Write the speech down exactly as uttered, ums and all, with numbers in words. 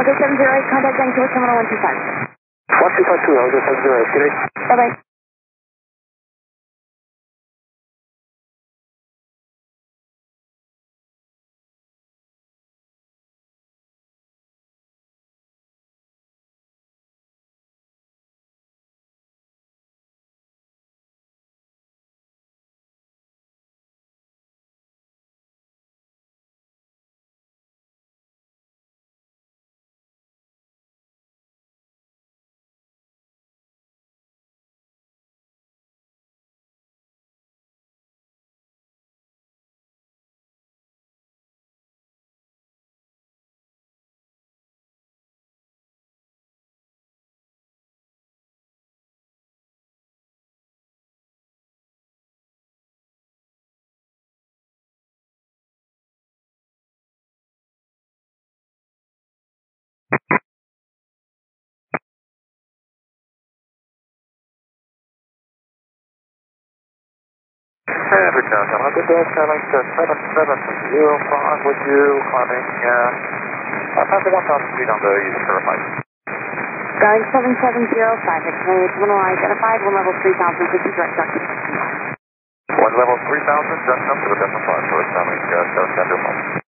Algo seven zero eight, contact Vancouver Terminal one two five. one two five two, Algo seven zero eight, good day. Bye-bye. Every time, I'm good day, seven seven seven zero five with you, climbing, uh, uh, passing one thousand feet on the east Terrified. Going seven seven zero five, X-ray terminal identified, one level three thousand fifty, direct duct. One level three thousand, just up to the decimal five, so it's coming, uh, seven seven zero five.